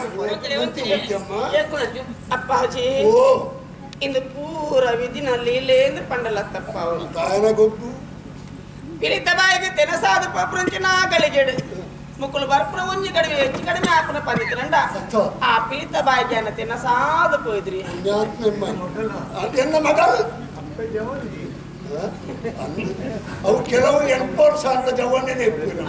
ಅಪ್ಪಾಜಿ ಇಂದು ಪೂರ ವಿಧಿನ ಲೀಲೆಂದು ಪಂಡಲ ತಪ್ಪ ಪಿಲಿತ ಬಾಯಿಗೆ ತೆನಸಾದ ಪಪ್ರಂಚಿನ ಗಳಿಗೆಡು ಮುಕ್ಕಳು ಬರ್ಪುರ ಒಂಜಿ ಕಡಿಮೆ ಹೆಚ್ಚು ಕಡಿಮೆ ಹಾಕುನ ಪಂದಿದ್ರಂಡ ಆ ಪಿಲಿತ ಬಾಯಿಗೆ ಅನ್ನ ತೆನಸಾದ ಹೋಯ್ದ್ರಿ ಅವು ಕೆಲವು 80,000 ಜವಾನೇ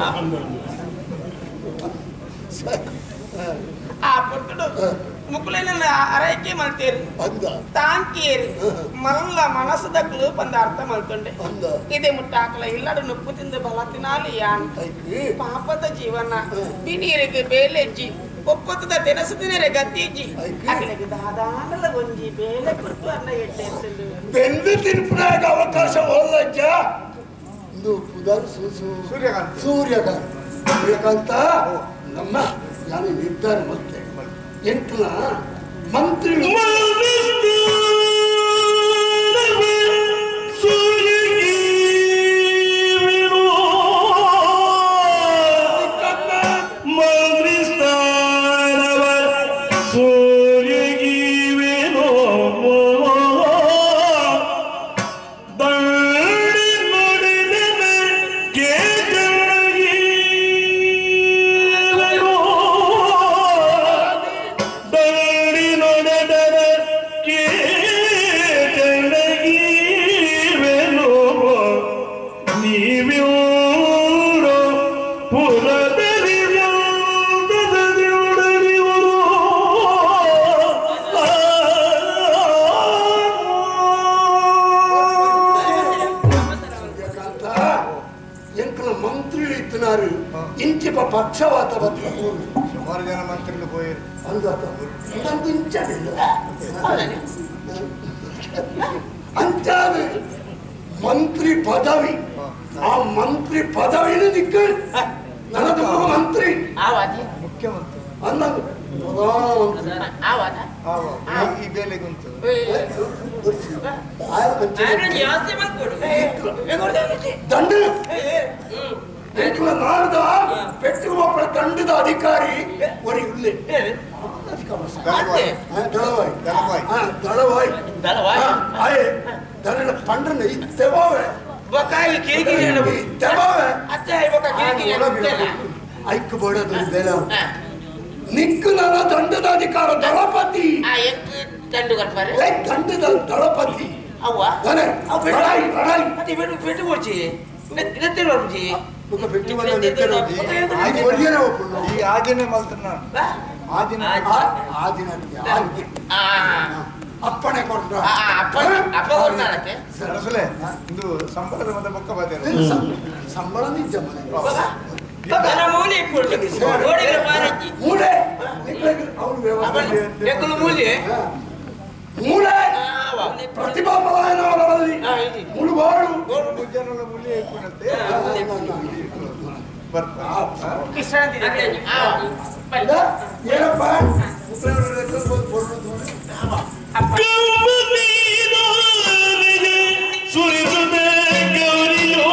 ಆ ಪುಟ್ಟಡು ಮುಕ್ಕಳೇನ ಅರೈಕೆ ಮಾಡ್ತೀರಿ ತಾಂಕೇರಿ ಮಲ್ಲ ಮನಸ್ಸದಕ್ಕಲು ಬಂದ ಅರ್ಥ ಮಾಡ್ಕೊಂಡೆ ಇದೇ ಮುಟ್ಟ ಹಾಕಲ ಇಲ್ಲಡು ನುಪ್ಪು ತಿಂದು ಬಲ ತಿನಾಲಿ ಯಾನ್ ಪಾಪದ ಜೀವನ ಬಿನೀರಿಗೆ ಬೇಲೆಜ್ಜಿ ಒಪ್ಪತ್ತದ ತೆನಸು ತಿನ್ನರೆ ಗತ್ತಿಜ್ಜಿ ಅಗಲಿಗೆ ದಾದಾನಲ ಒಂಜಿ ಬೇಲೆ ಕೊಟ್ಟು ಅನ್ನ ಎಟ್ಟೆ ಬೆಂದು ತಿನ್ಪುನಾಗ ಅವಕಾಶ ಹೋಲಜ್ಜ ಇದು ಪುದರ್ ಸೂರ್ಯಕಾಂತ ನಮ್ಮ ನಾನು ನಿರ್ಧಾರ ಮತ್ತೆ ಎಂಟನ ಮಂತ್ರಿ ಪಕ್ಷವಾತ ಸುಮಾರು ಜನ ಮಂತ್ರಿಗಳು ಹೋಯಿರು ಅಂಚಾದ ಮಂತ್ರಿ ಪದವಿ ಆ ಮಂತ್ರಿ ಪದವಿನ ದಿಕ್ಕ ನನ್ನದು ಮಂತ್ರಿ ಮುಖ್ಯಮಂತ್ರಿ ಅನ್ನದು ಈ ಬೆಲೆಗುಂಟು ದಂಡ ನಾಡ್ದ ಪೆಟ್ಟು ಒಬ್ಬಳ ದಂಡದ ಅಧಿಕಾರಿ ಒರಿಗುಳ್ಳೆ ದಳ ಪಂಡ್ರನ ಇತ್ತೇವಾವೆ ಐಕ್ ಬಡದು ಬೆಲೆ ನಿಕ್ಕು ನನ್ನ ದಂಡದ ಅಧಿಕಾರ ದಳಪತಿ ದಂಡದ ದಳಪತಿ ಅಪ್ಪಣೆ ಕೊಟ್ಟ ಇದು ಸಂಬಳದ ಮತ್ತೆ ಬೊಕ್ಕ ಬರ್ತೇನೆ ಸಂಬಳ ನಿಜ ಮೂಳೆ ಪ್ರತಿಭಾ ಪಲಾಯನವರಲ್ಲಿ ಮುಳುಬಾಡು ಜನರ ಮೂಲೆ ಏನಪ್ಪ ಸುರಿಸುತ್ತೆ ಗೌರಿಯೋ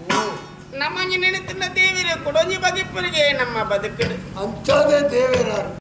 ನಮ್ಮ ಬದುಕಡು ಅಂಚದೇ ದೇವೇರಾರು